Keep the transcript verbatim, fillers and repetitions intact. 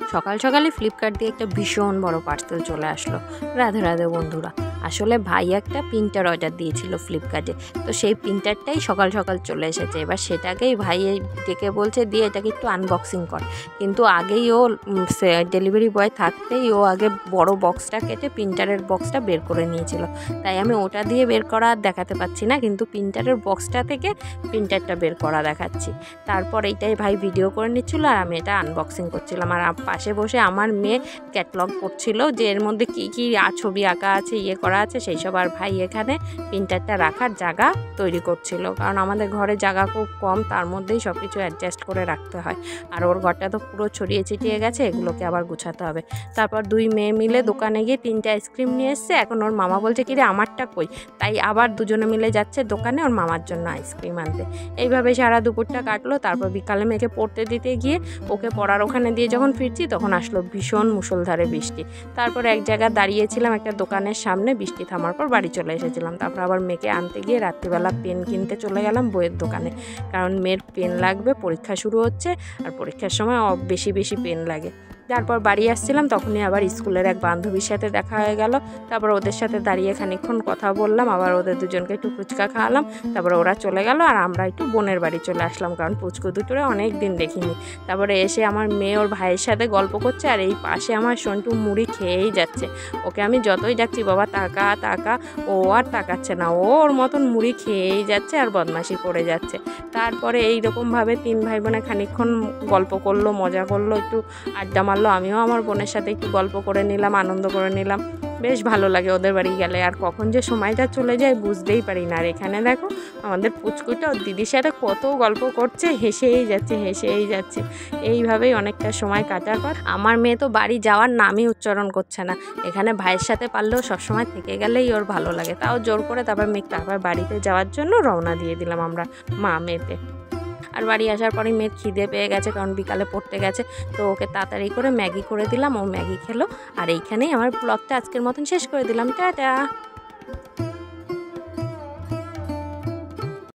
সকাল সকালে ফ্লিপকার্ট দিয়ে একটা ভীষণ বড় পার্সেল চলে আসলো। রাধে রাধে বন্ধুরা, আসলে ভাই একটা প্রিন্টার অর্ডার দিয়েছিল ফ্লিপকার্টে, তো সেই প্রিন্টারটাই সকাল সকাল চলে এসেছে। এবার সেটাকেই ভাই ডেকে বলছে দিয়ে এটাকে একটু আনবক্সিং কর, কিন্তু আগেই ও ডেলিভারি বয় থাকতেই ও আগে বড় বক্সটা কেটে প্রিন্টারের বক্সটা বের করে নিয়েছিল, তাই আমি ওটা দিয়ে বের করা আর দেখাতে পাচ্ছি না, কিন্তু প্রিন্টারের বক্সটা থেকে প্রিন্টারটা বের করা দেখাচ্ছি। তারপর এইটাই ভাই ভিডিও করে নিচ্ছিল আর আমি এটা আনবক্সিং করছিলাম, আর পাশে বসে আমার মেয়ে ক্যাটলগ করছিল যে এর মধ্যে কী কী ছবি আঁকা আছে, ইয়ে করা আছে সেই সব। আর ভাই এখানে প্রিন্টারটা রাখার জায়গা তৈরি করছিল, কারণ আমাদের ঘরে জায়গা খুব কম, তার মধ্যেই সব কিছু অ্যাডজাস্ট করে রাখতে হয়। আর ওর ঘরটা তো পুরো ছড়িয়ে ছিটিয়ে গেছে, এগুলোকে আবার গুছাতে হবে। তারপর দুই মেয়ে মিলে দোকানে গিয়ে তিনটে আইসক্রিম নিয়ে এসছে। এখন ওর মামা বলছে কি রে আমারটা কই, তাই আবার দুজনে মিলে যাচ্ছে দোকানে ওর মামার জন্য আইসক্রিম আনতে। এইভাবে সারা দুপুরটা কাটলো। তারপর বিকালে মেয়েকে পড়তে দিতে গিয়ে ওকে পড়ার ওখানে দিয়ে যখন ফিরছি তখন আসলো ভীষণ মুষলধারে বৃষ্টি। তারপর এক জায়গায় দাঁড়িয়েছিলাম একটা দোকানের সামনে, বৃষ্টি থামার পর বাড়ি চলে এসেছিলাম। তারপর আবার মেয়েকে আনতে গিয়ে রাত্রিবেলা পেন কিনতে চলে গেলাম বইয়ের দোকানে, কারণ মেয়ের পেন লাগবে, পরীক্ষা শুরু হচ্ছে আর পরীক্ষার সময় বেশি বেশি পেন লাগে। তারপর বাড়ি আসছিলাম তখনই আবার স্কুলের এক বান্ধবীর সাথে দেখা হয়ে গেল। তারপর ওদের সাথে দাঁড়িয়ে খানিকক্ষণ কথা বললাম, আবার ওদের দুজনকে একটু ফুচকা খাওয়ালাম। তারপরে ওরা চলে গেল আর আমরা একটু বোনের বাড়ি চলে আসলাম, কারণ পুচকু দুটোরে অনেক দিন দেখিনি। তারপরে এসে আমার মেয়ে ওর ভাইয়ের সাথে গল্প করছে, আর এই পাশে আমার সন্টু মুড়ি খেয়েই যাচ্ছে। ওকে আমি যতই ডাকছি বাবা তাকা তাকা, ও আর তাকাচ্ছে না, ও ওর মতন মুড়ি খেয়েই যাচ্ছে আর বদমাশি করে যাচ্ছে। তারপরে এইরকমভাবে তিন ভাই বোনে খানিকক্ষণ গল্প করলো, মজা করলো, একটু আড্ডা মারলো। আমিও আমার বোনের সাথে একটু গল্প করে নিলাম, আনন্দ করে নিলাম। বেশ ভালো লাগে ওদের বাড়ি গেলে, আর কখন যে সময়টা চলে যায় বুঝতেই পারি না। আর এখানে দেখো আমাদের পুচকুটা ওর দিদির সাথে কত গল্প করছে, হেসেই যাচ্ছে হেসেই যাচ্ছে। এইভাবেই অনেকটা সময় কাটার পর আমার মেয়ে তো বাড়ি যাওয়ার নামই উচ্চারণ করছে না। এখানে ভাইয়ের সাথে পারলেও সবসময় থেকে গেলেই ওর ভালো লাগে, তাও জোর করে তারপর মেয়ে তারপর বাড়িতে যাওয়ার জন্য রওনা দিয়ে দিলাম আমরা মা মেয়েতে। আর বাড়ি আসার পরে মেয়ের খিদে পেয়ে গেছে, কারণ বিকালে পড়তে গেছে, তো ওকে তাড়াতাড়ি করে ম্যাগি করে দিলাম, ও ম্যাগি খেলো। আর এইখানেই আমার ব্লগটা আজকের মতন শেষ করে দিলাম। টাটা।